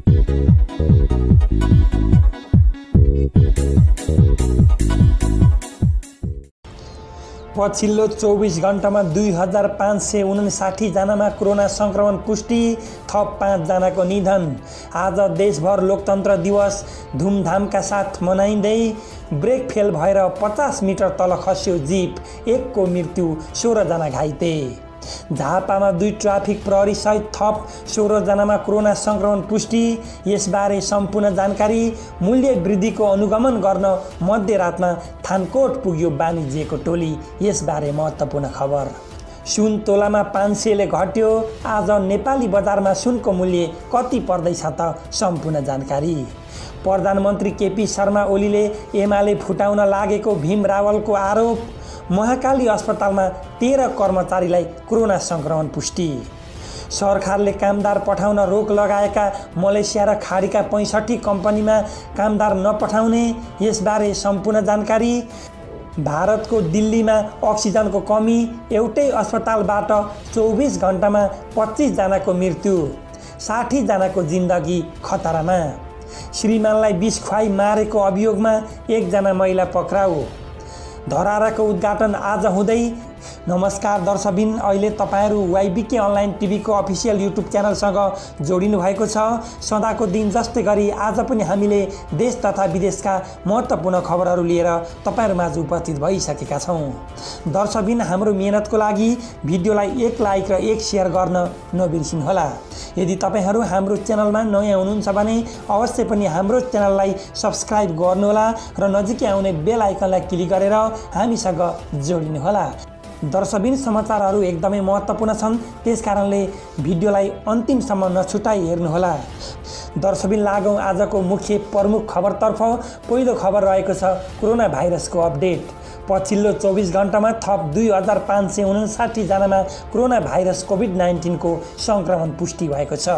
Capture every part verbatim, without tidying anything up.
पछिल्लो चौबीस घण्टामा दुई हजार पाँच सय उनासाठी जनामा कोरोना संक्रमण पुष्टि, थप पाँच जनाको निधन। आज देशभर लोकतन्त्र दिवस धुमधामका साथ मनाइँदै ब्रेक फेल भएर पचास मिटर तल खस्यो जीप, एकको मृत्यु, सोह्र जना घाइते। झापामा दुई ट्राफिक प्रहरी सहित थप सोह्र जनामा कोरोना संक्रमण पुष्टि। यसबारे सम्पूर्ण जानकारी। मूल्य वृद्धिको अनुगमन गर्न मध्यरातमा थानकोट पुग्यो वाणिज्यको टोली। यसबारे महत्त्वपूर्ण खबर। सुन तोलामा पाँच सयले घट्यो। आज नेपाली बजारमा सुनको मूल्य कति पर्दैछ त सम्पूर्ण जानकारी। प्रधानमन्त्री केपी शर्मा ओलीले एमाले फुटाउन लागेको भीम रावलको आरोप। महाकाली अस्पतालमा तेह्र कर्मचारीलाई कोरोना संक्रमण पुष्टि। सरकारले कामदार पठाउन रोक लगाएका मलेसिया र खाडीका पैँसठी कम्पनीमा कामदार नपठाउने। यसबारे सम्पूर्ण जानकारी। भारतको दिल्लीमा अक्सिजनको कमी। एउटै अस्पतालबाट चौबिस घण्टामा पच्चीस जनाको मृत्यु, साठी जनाको जिन्दगी खतरामा। श्रीमानलाई विष खुवाई मारेको अभियोगमा एकजना महिला पक्राउ। धराराको उद्घाटन आज हुँदै। नमस्कार दर्शकबिन, अहिले तपाईहरू वाइबीके अनलाइन टिभीको अफिसियल युट्युब च्यानलसँग जोडिनु भएको छ। सदाको दिन जस्तै गरी आज पनि हामीले देश तथा विदेशका महत्त्वपूर्ण खबरहरू लिएर तपाईहरूमाझ उपस्थित भइसकेका छौँ। दर्शकबिन, हाम्रो मेहनतको लागि भिडियोलाई एक लाइक र एक सेयर गर्न नबिर्सिनुहोला। यदि तपाईहरू हाम्रो च्यानलमा नयाँ हुनुहुन्छ भने अवश्य पनि हाम्रो च्यानललाई सब्स्क्राइब गर्नुहोला र नजिकै आउने बेल आइकनलाई क्लिक गरेर हामीसँग जोडिनुहोला। दर्शकबिन, समाचारहरू एकदमै महत्त्वपूर्ण छन्, त्यसकारणले भिडियोलाई अन्तिमसम्म नछुटाई हेर्नुहोला। दर्शकबिन, लागौँ आजको मुख्य प्रमुख खबरतर्फ। पहिलो खबर रहेको छ कोरोना भाइरसको अपडेट। पछिल्लो चौबिस घण्टामा थप दुई हजार पाँच सय उनासाठी जनामा कोरोना भाइरस कोभिड नाइन्टिनको सङ्क्रमण पुष्टि भएको छ।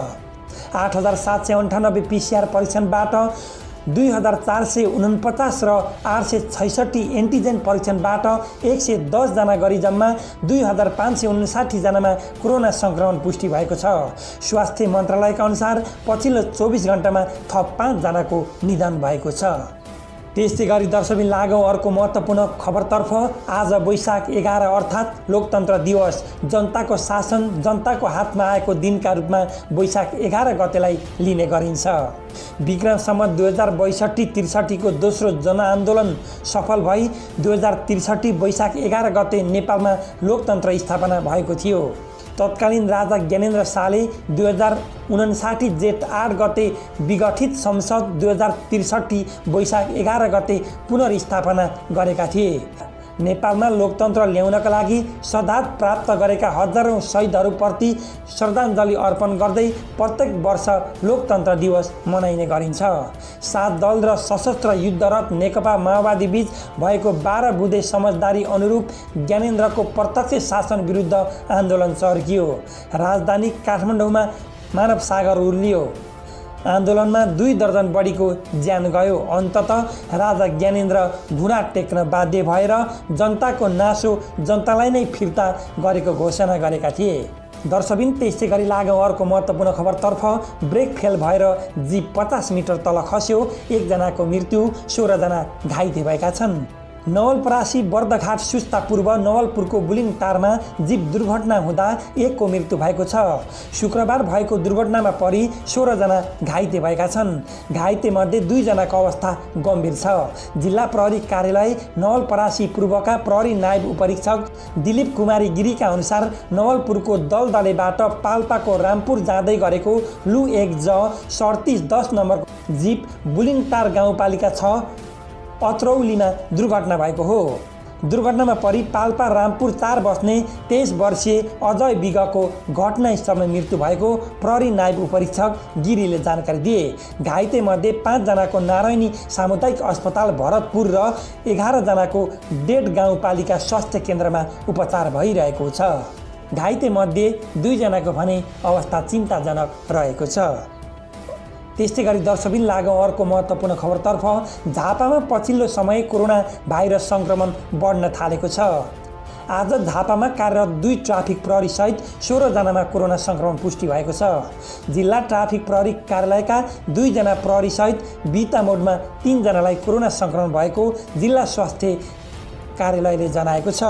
आठ हजार सात सय अन्ठानब्बे पिसिआर परीक्षणबाट दुई हजार चार सय उनपचास र आठ सय छैसठी एन्टिजेन परीक्षणबाट एक सय दसजना गरी जम्मा दुई हजार पाँच सय उनासाठी जनामा कोरोना सङ्क्रमण पुष्टि भएको छ। स्वास्थ्य मन्त्रालयका अनुसार पछिल्लो चौबिस घण्टामा थप पाँचजनाको निधन भएको छ। त्यस्तै गरी दर्शकबिन, लागौँ अर्को महत्त्वपूर्ण खबरतर्फ। आज वैशाख एघार अर्थात् लोकतन्त्र दिवस। जनताको शासन जनताको हातमा आएको दिनका रूपमा वैशाख एघार गतेलाई लिने गरिन्छ। विक्रम सम्वत दुई हजार बैसठी त्रिसठीको दोस्रो जनआन्दोलन सफल भई दुई हजार त्रिसठी वैशाख एघार गते नेपालमा लोकतन्त्र स्थापना भएको थियो। तत्कालीन राजा ज्ञानेन्द्र शाहले दुई हजार उनासाठी जेठ आठ गते विगठित संसद दुई हजार त्रिसठी वैशाख एघार गते पुनर्स्थापना गरेका थिए। नेपालमा लोकतन्त्र ल्याउनका लागि शहादत प्राप्त गरेका हजारौँ शहीदहरूप्रति श्रद्धाञ्जली अर्पण गर्दै प्रत्येक वर्ष लोकतन्त्र दिवस मनाइने गरिन्छ। सात दल र सशस्त्र युद्धरत नेकपा माओवादी बीच भएको बाह्र बुँदे समझदारी अनुरूप ज्ञानेन्द्रको प्रत्यक्ष शासन विरुद्ध आन्दोलन चर्कियो। राजधानी काठमाडौँमा मानव सागर उर्लियो। आन्दोलनमा दुई दर्जन बढीको ज्यान गयो। अन्ततः राजा ज्ञानेन्द्र घुँडा टेक्न बाध्य भएर जनताको नासो जनतालाई नै फिर्ता गरेको घोषणा गरेका थिए। दर्शकबिन, त्यस्तै गरी लागौँ अर्को महत्त्वपूर्ण खबरतर्फ। ब्रेक फेल भएर जीप पचास मिटर तल खस्यो, एकजनाको मृत्यु, सोह्रजना घाइते भएका छन्। नवलपरासी बर्दघाट सुस्ता पूर्व नवलपुरको बुलिङटारमा जीप दुर्घटना हुँदा एकको मृत्यु भएको छ। शुक्रबार भएको दुर्घटनामा परि सोह्रजना घाइते भएका छन्। घाइतेमध्ये दुईजनाको अवस्था गम्भीर छ। जिल्ला प्रहरी कार्यालय नवलपरासी पूर्वका प्रहरी नायब उपरीक्षक दिलीप कुमारी गिरीका अनुसार नवलपुरको दलदलेबाट पाल्पाको रामपुर जाँदै गरेको लु एक ज सडतिस दस नम्बरको जीप बुलिङटार गाउँपालिका छ अत्रौलीमा दुर्घटना भएको हो। दुर्घटनामा परि पाल्पा रामपुर चार बस्ने तेइस वर्षीय अजय विगको घटनास्थलमा मृत्यु भएको प्रहरी नायब उपरीक्षक गिरीले जानकारी दिए। घाइतेमध्ये पाँचजनाको नारायणी सामुदायिक अस्पताल भरतपुर र एघारजनाको डेढ गाउँपालिका स्वास्थ्य केन्द्रमा उपचार भइरहेको छ। घाइतेमध्ये दुईजनाको भने अवस्था चिन्ताजनक रहेको छ। त्यस्तै गरी दर्शकबिन, लागौँ अर्को महत्त्वपूर्ण खबरतर्फ। झापामा पछिल्लो समय कोरोना भाइरस सङ्क्रमण बढ्न थालेको छ। आज झापामा कार्यरत दुई ट्राफिक प्रहरी सहित सोह्र जनामा कोरोना संक्रमण पुष्टि भएको छ। जिल्ला ट्राफिक प्रहरी कार्यालयका दुईजना प्रहरी सहित बिता मोडमा तीन जनालाई कोरोना संक्रमण भएको जिल्ला स्वास्थ्य कार्यालयले जनाएको छ।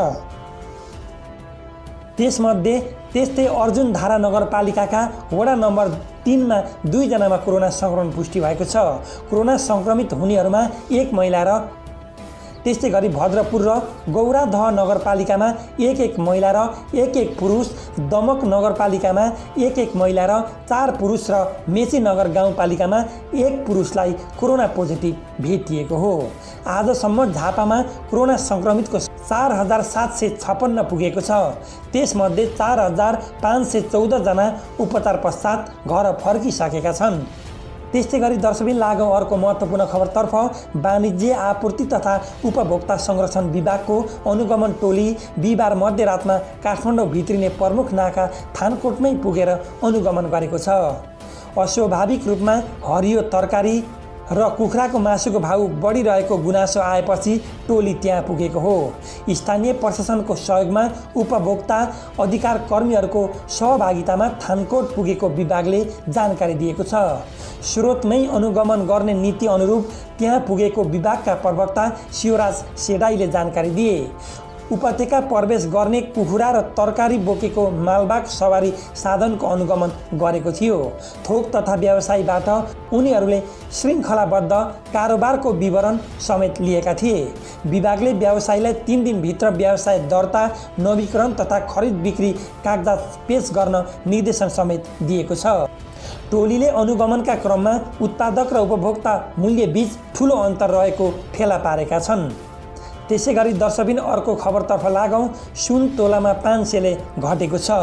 त्यसमध्ये त्यस्तै अर्जुनधारा नगरपालिकाका वडा नम्बर तीनमा दुईजनामा कोरोना संक्रमण पुष्टि भएको छ। कोरोना संक्रमित हुनेहरूमा एक महिला र त्यस्तै गरी भद्रपुर र गौरादह नगरपालिकामा एक एक महिला र एक एक पुरुष, दमक नगरपालिकामा एक एक महिला र चार पुरुष र मेची नगर गाउँपालिकामा एक पुरुषलाई कोरोना पोजिटिभ भेटिएको हो। आजसम्म झापामा कोरोना संक्रमितको चार हजार सात सय छप्पन्न पुगेको छ। त्यसमध्ये चार हजार पाँच सय चौध जना उपचार पश्चात घर फर्किसकेका छन्। त्यस्तै गरी दर्शकबिन लागौँ अर्को महत्त्वपूर्ण खबरतर्फ। वाणिज्य आपूर्ति तथा उपभोक्ता संरक्षण विभागको अनुगमन टोली बिहिबार मध्यरातमा काठमाडौँ भित्रिने प्रमुख नाका थानकोटमै पुगेर अनुगमन गरेको छ। अस्वाभाविक रूपमा हरियो तरकारी र कुखुराको मासुको भाउ बढिरहेको गुनासो आएपछि टोली त्यहाँ पुगेको हो। स्थानीय प्रशासनको सहयोगमा उपभोक्ता अधिकार कर्मीहरूको सहभागितामा थानकोट पुगेको विभागले जानकारी दिएको छ। स्रोतमै अनुगमन गर्ने नीति अनुरूप त्यहाँ पुगेको विभागका प्रवक्ता शिवराज सेडाईले जानकारी दिए। उपत्यका प्रवेश गर्ने कुखुरा र तरकारी बोकेको मालबाग सवारी साधनको अनुगमन गरेको थियो। थोक तथा व्यवसायीबाट उनीहरूले श्रृङ्खलाबद्ध कारोबारको विवरण समेत लिएका थिए। विभागले व्यवसायीलाई तीन दिनभित्र व्यवसाय दर्ता, नवीकरण तथा खरिद बिक्री कागजात पेश गर्न निर्देशन समेत दिएको छ। टोलीले अनुगमनका क्रममा उत्पादक र उपभोक्ता मूल्यबीच ठूलो अन्तर रहेको फेला पारेका छन्। त्यसै गरी दर्शकबिन अर्को खबरतर्फ लागौँ। सुन तोलामा पाँच सयले घटेको छ।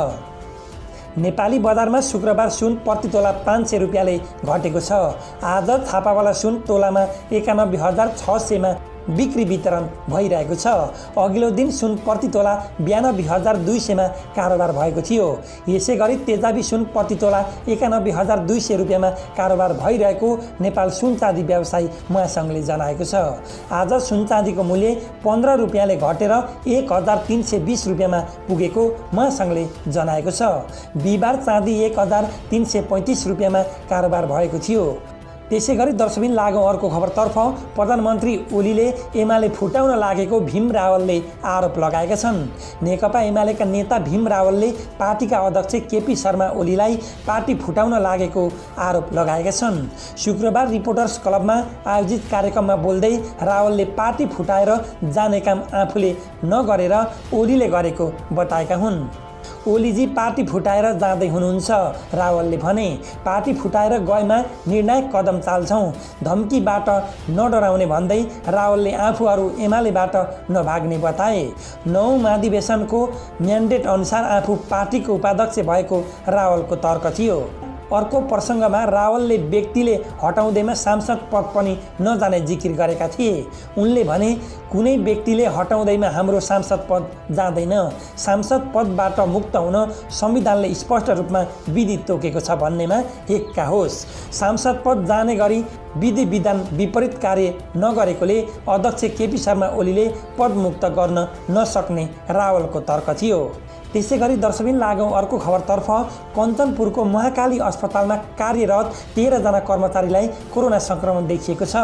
नेपाली बजारमा शुक्रबार सुन प्रति तोला पाँच सय रुपियाँले घटेको छ। आज छापावाला सुन तोलामा एकानब्बे हजार छ सयमा बिक्री वितरण भइरहेको छ। अघिल्लो दिन सुन प्रति तोला बयानब्बे हजार दुई सयमा कारोबार भएको थियो। यसै गरी तेजाबी सुन प्रति तोला एकानब्बे हजार दुई सय रुपियाँमा कारोबार भइरहेको नेपाल सुन चाँदी व्यवसायी महासङ्घले जनाएको छ। आज सुन चाँदीको मूल्य पन्ध्र रुपियाँले घटेर एक हजार तिन सय बिस रुपियाँमा पुगेको महासङ्घले जनाएको छ। बिहिबार चाँदी एक हजार तिन सय पैँतिस रुपियाँमा कारोबार भएको थियो। त्यसै गरी दर्शकबिन लागौँ अर्को खबरतर्फ। प्रधानमन्त्री ओलीले एमाले फुटाउन लागेको भीम रावलले आरोप लगाएका छन्। नेकपा एमालेका नेता भीम रावलले पार्टीका अध्यक्ष केपी शर्मा ओलीलाई पार्टी फुटाउन लागेको आरोप लगाएका छन्। शुक्रबार रिपोर्टर्स क्लबमा आयोजित कार्यक्रममा बोल्दै रावलले पार्टी फुटाएर जाने काम आफूले नगरेर ओलीले गरेको बताएका हुन्। ओलीजी पार्टी फुटाएर जाँदै हुनुहुन्छ, रावलले भने। पार्टी फुटाएर गएमा निर्णायक कदम चाल्छौँ, धम्कीबाट नडराउने भन्दै रावलले आफूहरू एमालेबाट नभाग्ने बताए। नौ महाधिवेशनको म्यान्डेट अनुसार आफू पार्टीको उपाध्यक्ष भएको रावलको तर्क थियो। अर्को प्रसङ्गमा रावलले व्यक्तिले हटाउँदैमा सांसद पद पनि नजाने जिकिर गरेका थिए। उनले भने कुनै व्यक्तिले हटाउँदैमा हाम्रो सांसद पद जाँदैन। सांसद पदबाट मुक्त हुन संविधानले स्पष्ट रूपमा विधि तोकेको छ भन्नेमा एक्का होस्। सांसद पद जाने गरी विधि विधान विपरीत कार्य नगरेकोले अध्यक्ष केपी शर्मा ओलीले पदमुक्त गर्न नसक्ने रावलको तर्क थियो। त्यसै गरी दर्शकबिन लागौँ अर्को खबरतर्फ। कञ्चनपुरको महाकाली अस्पतालमा कार्यरत तेह्रजना कर्मचारीलाई कोरोना संक्रमण देखिएको छ।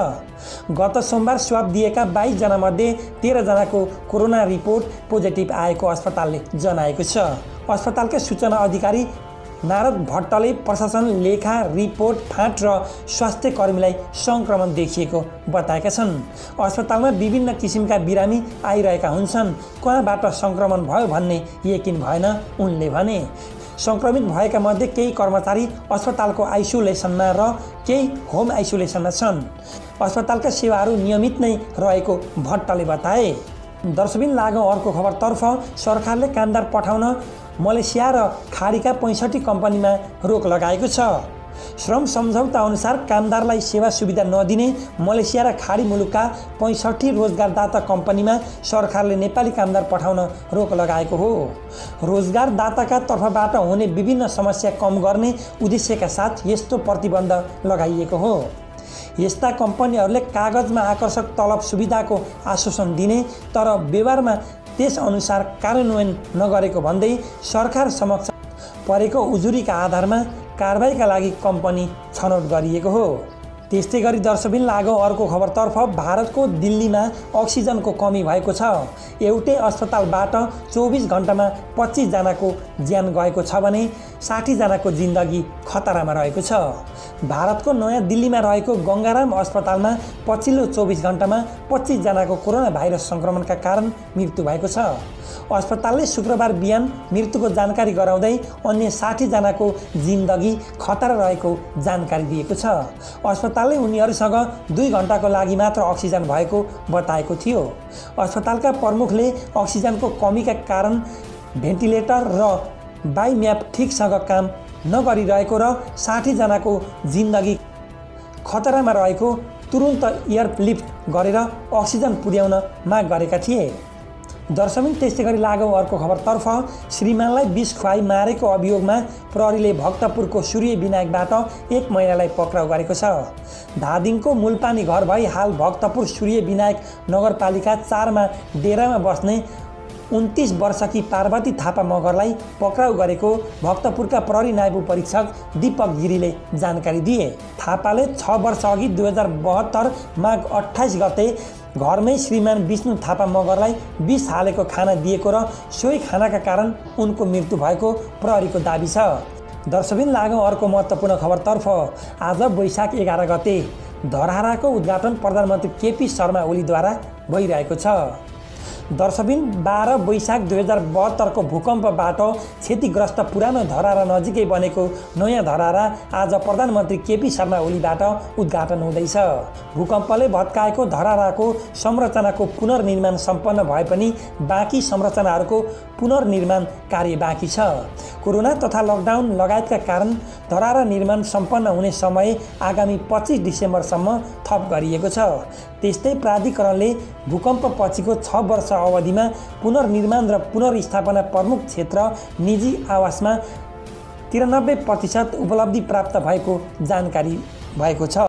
गत सोमबार स्वाब दिएका बाइसजना मध्ये तेह्रजनाको कोरोना रिपोर्ट पोजिटिभ आएको अस्पतालले जनाएको छ। अस्पतालका सूचना अधिकारी नारद भट्टले प्रशासन, लेखा, रिपोर्ट, फाँट र स्वास्थ्य कर्मीलाई सङ्क्रमण देखिएको बताएका छन्। अस्पतालमा विभिन्न किसिमका बिरामी आइरहेका हुन्छन्। कहाँबाट सङ्क्रमण भयो भन्ने यकिन भएन, उनले भने। सङ्क्रमित भएका मध्ये केही कर्मचारी अस्पतालको आइसोलेसनमा र केही होम आइसोलेसनमा छन्। अस्पतालका सेवाहरू नियमित नै रहेको भट्टले बताए। दर्शकबिन लागौँ अर्को खबरतर्फ। सरकारले कामदार पठाउन मलेसिया र खाडीका पैँसठी कम्पनीमा रोक लगाएको छ। श्रम सम्झौता अनुसार कामदारलाई सेवा सुविधा नदिने मलेसिया र खाडी मुलुकका पैँसठी रोजगारदाता कम्पनीमा सरकारले नेपाली कामदार पठाउन रोक लगाएको हो। रोजगारदाताका तर्फबाट हुने विभिन्न समस्या कम गर्ने उद्देश्यका साथ यस्तो प्रतिबन्ध लगाइएको हो। यस्ता कम्पनीहरूले कागजमा आकर्षक तलब सुविधाको आश्वासन दिने तर व्यवहारमा त्यसअनुसार कार्यान्वयन नगरेको भन्दै सरकार समक्ष परेको उजुरीका आधारमा कारबाहीका लागि कम्पनी छनौट गरिएको हो। त्यस्तै गरी दर्शकबिन लागौँ अर्को खबरतर्फ। भारतको दिल्लीमा अक्सिजनको कमी भएको छ। एउटै अस्पतालबाट चौबिस घण्टामा पच्चिस जनाको ज्यान गएको छ भने साठी जनाको जिन्दगी खतरामा रहेको छ। भारतको नयाँ दिल्लीमा रहेको गङ्गाराम अस्पतालमा पछिल्लो चौबिस घण्टामा पच्चिस जनाको कोरोना भाइरस सङ्क्रमणका कारण मृत्यु भएको छ। अस्पतालले शुक्रबार बिहान मृत्युको जानकारी गराउँदै अन्य साठी जनाको जिन्दगी खतरा रहेको जानकारी दिएको छ। अस्पतालले उनीहरूसँग दुई घण्टाको लागि मात्र अक्सिजन भएको बताएको थियो। अस्पतालका प्रमुखले अक्सिजनको कमीका कारण भेन्टिलेटर र बाइम्याप ठिकसँग काम नगरिरहेको र साठी जनाको जिन्दगी खतरामा रहेको तुरुन्त एयरलिफ्ट गरेर अक्सिजन पुर्याउन माग गरेका थिए। दर्शकबिन त्यस्तै गरी लागौँ अर्को खबरतर्फ। श्रीमानलाई विष खुवाई मारेको अभियोगमा प्रहरीले भक्तपुरको सूर्य विनायकबाट एक महिलालाई पक्राउ गरेको छ। धादिङको मूलपानी घर भई हाल भक्तपुर सूर्य विनायक नगरपालिका चारमा डेरामा बस्ने उन्तीस वर्षकी पार्वती थापा मगरलाई पक्राउ गरेको भक्तपुरका प्रहरी नायब परीक्षक दीपक गिरीले जानकारी दिए। थापाले छ वर्ष अघि दुई हजार बहत्तर माघ अट्ठाइस गते घरमै श्रीमान विष्णु थापा मगरलाई विष हालेको खाना दिएको र सोही खानाका कारण उनको मृत्यु भएको प्रहरीको दाबी छ। दर्शकबिन लागौँ अर्को महत्त्वपूर्ण खबरतर्फ। आज वैशाख एघार गते धरहराको उद्घाटन प्रधानमन्त्री केपी शर्मा ओलीद्वारा भइरहेको छ। दर्शकबिन बाह्र वैशाख दुई हजार बहत्तरको भूकम्पबाट क्षतिग्रस्त पुरानो धरहरा नजिकै बनेको नयाँ धरहरा आज प्रधानमन्त्री केपी शर्मा ओलीबाट उद्घाटन हुँदैछ। भूकम्पले भत्काएको धरहराको संरचनाको पुनर्निर्माण सम्पन्न भए पनि बाँकी संरचनाहरूको पुनर्निर्माण कार्य बाँकी छ। कोरोना तथा लकडाउन लगायतका कारण धरहरा निर्माण सम्पन्न हुने समय आगामी पच्चिस डिसेम्बरसम्म थप गरिएको छ। त्यस्तै प्राधिकरणले भूकम्प पछिको छ वर्ष अवधिमा पुनर्निर्माण र पुनर्स्थापना प्रमुख क्षेत्र निजी आवासमा तिरानब्बे प्रतिशत उपलब्धि प्राप्त भएको जानकारी भएको छ।